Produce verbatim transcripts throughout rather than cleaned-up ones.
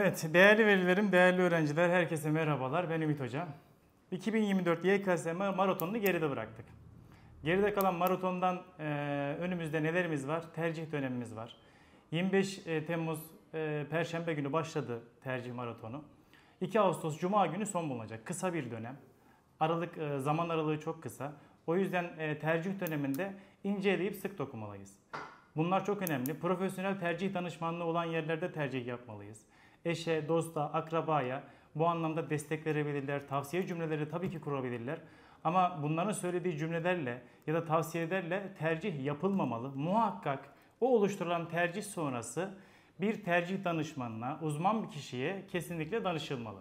Evet, değerli velilerim, değerli öğrenciler, herkese merhabalar. Ben Ümit Hocam. iki bin yirmi dört Y K S maratonunu geride bıraktık. Geride kalan maratondan e, önümüzde nelerimiz var? Tercih dönemimiz var. yirmi beş Temmuz e, Perşembe günü başladı tercih maratonu. iki Ağustos Cuma günü son bulunacak. Kısa bir dönem. Aralık e, zaman aralığı çok kısa. O yüzden e, tercih döneminde inceleyip sık dokumalıyız. Bunlar çok önemli. Profesyonel tercih danışmanlığı olan yerlerde tercih yapmalıyız. Eşe, dosta, akrabaya bu anlamda destek verebilirler. Tavsiye cümleleri tabii ki kurabilirler. Ama bunların söylediği cümlelerle ya da tavsiyelerle tercih yapılmamalı. Muhakkak o oluşturulan tercih sonrası bir tercih danışmanına, uzman bir kişiye kesinlikle danışılmalı.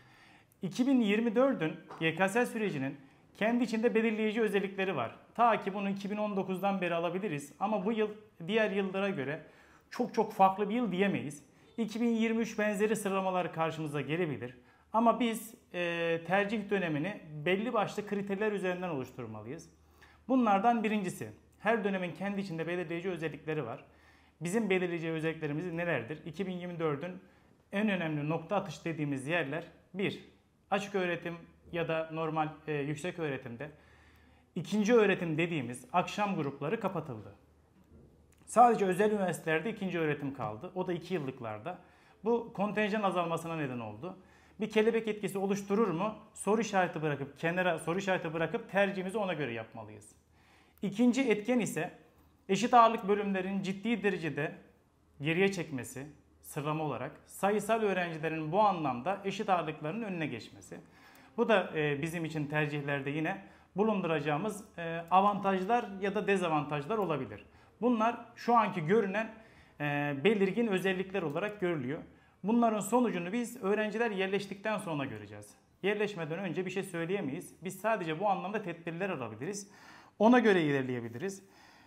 iki bin yirmi dördün Y K S sürecinin kendi içinde belirleyici özellikleri var. Ta ki bunu iki bin on dokuzdan beri alabiliriz ama bu yıl diğer yıllara göre çok çok farklı bir yıl diyemeyiz. iki bin yirmi üç benzeri sıralamalar karşımıza gelebilir. Ama biz e, tercih dönemini belli başlı kriterler üzerinden oluşturmalıyız. Bunlardan birincisi, her dönemin kendi içinde belirleyici özellikleri var. Bizim belirleyici özelliklerimiz nelerdir? iki bin yirmi dördün en önemli nokta atış dediğimiz yerler: bir Açık öğretim ya da normal e, yüksek öğretimde ikinci öğretim dediğimiz akşam grupları kapatıldı. Sadece özel üniversitelerde ikinci öğretim kaldı. O da iki yıllıklarda. Bu kontenjan azalmasına neden oldu. Bir kelebek etkisi oluşturur mu? Soru işareti bırakıp kenara soru işareti bırakıp tercihimizi ona göre yapmalıyız. İkinci etken ise eşit ağırlık bölümlerin ciddi derecede geriye çekmesi, sıralama olarak sayısal öğrencilerin bu anlamda eşit ağırlıklarının önüne geçmesi. Bu da bizim için tercihlerde yine bulunduracağımız avantajlar ya da dezavantajlar olabilir. Bunlar şu anki görünen belirgin özellikler olarak görülüyor. Bunların sonucunu biz öğrenciler yerleştikten sonra göreceğiz. Yerleşmeden önce bir şey söyleyemeyiz. Biz sadece bu anlamda tedbirler alabiliriz. Ona göre ilerleyebiliriz.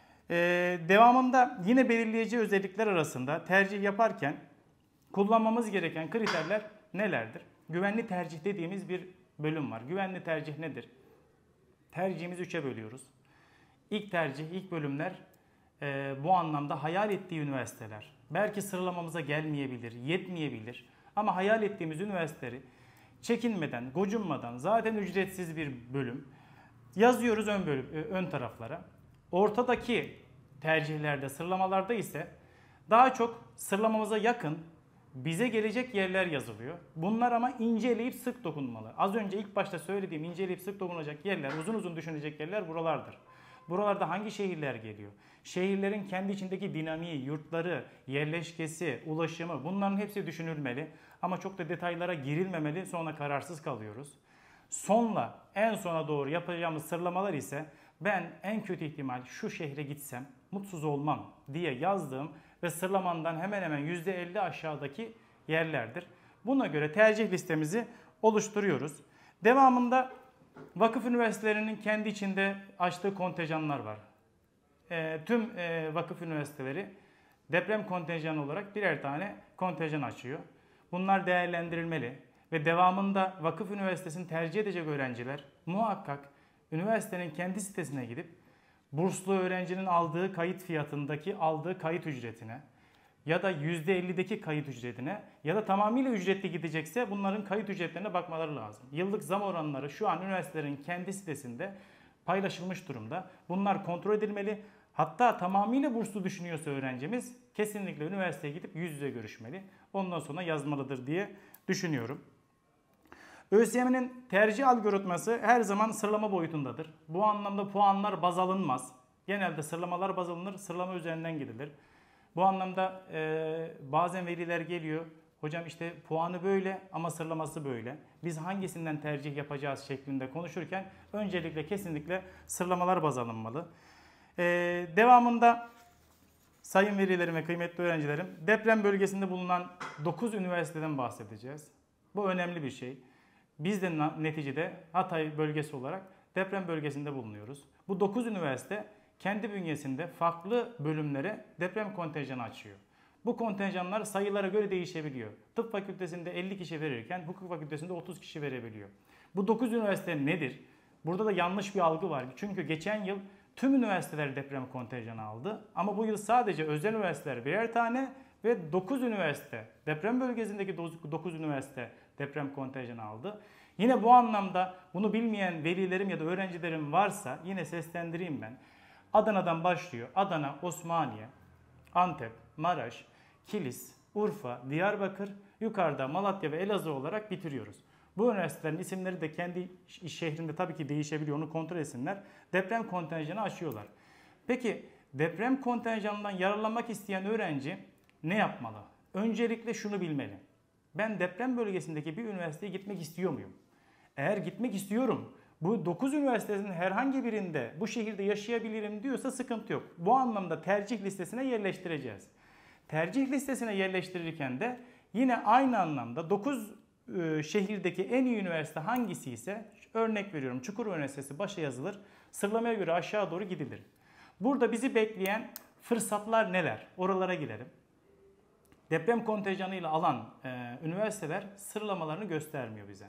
Devamında yine belirleyici özellikler arasında tercih yaparken kullanmamız gereken kriterler nelerdir? Güvenli tercih dediğimiz bir bölüm var. Güvenli tercih nedir? Tercihimizi üçe bölüyoruz. İlk tercih, ilk bölümler e, bu anlamda hayal ettiği üniversiteler. Belki sıralamamıza gelmeyebilir, yetmeyebilir. Ama hayal ettiğimiz üniversiteleri çekinmeden, gocunmadan, zaten ücretsiz bir bölüm yazıyoruz ön, bölüm, ön taraflara. Ortadaki tercihlerde, sıralamalarda ise daha çok sıralamamıza yakın, bize gelecek yerler yazılıyor. Bunlar ama inceleyip sık dokunmalı. Az önce ilk başta söylediğim inceleyip sık dokunacak yerler, uzun uzun düşünecek yerler buralardır. Buralarda hangi şehirler geliyor? Şehirlerin kendi içindeki dinamiği, yurtları, yerleşkesi, ulaşımı, bunların hepsi düşünülmeli. Ama çok da detaylara girilmemeli, sonra kararsız kalıyoruz. Sonla en sona doğru yapacağımız sıralamalar ise ben en kötü ihtimal şu şehre gitsem mutsuz olmam diye yazdığım ve sıralamandan hemen hemen yüzde elli aşağıdaki yerlerdir. Buna göre tercih listemizi oluşturuyoruz. Devamında vakıf üniversitelerinin kendi içinde açtığı kontenjanlar var. E, tüm e, vakıf üniversiteleri deprem kontenjanı olarak birer tane kontenjan açıyor. Bunlar değerlendirilmeli ve devamında vakıf üniversitesini tercih edecek öğrenciler muhakkak üniversitenin kendi sitesine gidip burslu öğrencinin aldığı kayıt fiyatındaki aldığı kayıt ücretine ya da yüzde ellideki kayıt ücretine ya da tamamıyla ücretli gidecekse bunların kayıt ücretlerine bakmaları lazım. Yıllık zam oranları şu an üniversitelerin kendi sitesinde paylaşılmış durumda. Bunlar kontrol edilmeli. Hatta tamamıyla burslu düşünüyorsa öğrencimiz kesinlikle üniversiteye gidip yüz yüze görüşmeli. Ondan sonra yazmalıdır diye düşünüyorum. ÖSYM'nin tercih algoritması her zaman sıralama boyutundadır. Bu anlamda puanlar baz alınmaz. Genelde sıralamalar baz alınır, sıralama üzerinden gidilir. Bu anlamda e, bazen veliler geliyor. Hocam işte puanı böyle ama sıralaması böyle. Biz hangisinden tercih yapacağız şeklinde konuşurken öncelikle kesinlikle sıralamalar baz alınmalı. E, devamında sayın velilerim ve kıymetli öğrencilerim, deprem bölgesinde bulunan dokuz üniversiteden bahsedeceğiz. Bu önemli bir şey. Biz de neticede Hatay bölgesi olarak deprem bölgesinde bulunuyoruz. Bu dokuz üniversite kendi bünyesinde farklı bölümlere deprem kontenjanı açıyor. Bu kontenjanlar sayılara göre değişebiliyor. Tıp fakültesinde elli kişi verirken hukuk fakültesinde otuz kişi verebiliyor. Bu dokuz üniversite nedir? Burada da yanlış bir algı var. Çünkü geçen yıl tüm üniversiteler deprem kontenjanı aldı. Ama bu yıl sadece özel üniversiteler birer tane, ve dokuz üniversite, deprem bölgesindeki dokuz üniversite deprem kontenjanı aldı. Yine bu anlamda bunu bilmeyen velilerim ya da öğrencilerim varsa yine seslendireyim ben. Adana'dan başlıyor. Adana, Osmaniye, Antep, Maraş, Kilis, Urfa, Diyarbakır, yukarıda Malatya ve Elazığ olarak bitiriyoruz. Bu üniversitelerin isimleri de kendi şehrinde tabii ki değişebiliyor. Onu kontrol etsinler. Deprem kontenjanı açıyorlar. Peki deprem kontenjanından yararlanmak isteyen öğrenci ne yapmalı? Öncelikle şunu bilmeli. Ben deprem bölgesindeki bir üniversiteye gitmek istiyor muyum? Eğer gitmek istiyorum, bu dokuz üniversitesinin herhangi birinde bu şehirde yaşayabilirim diyorsa sıkıntı yok. Bu anlamda tercih listesine yerleştireceğiz. Tercih listesine yerleştirirken de yine aynı anlamda dokuz e, şehirdeki en iyi üniversite hangisi ise örnek veriyorum Çukurova Üniversitesi başa yazılır. Sıralamaya göre aşağı doğru gidilir. Burada bizi bekleyen fırsatlar neler? Oralara girelim. Deprem kontenjanıyla alan e, üniversiteler sıralamalarını göstermiyor bize.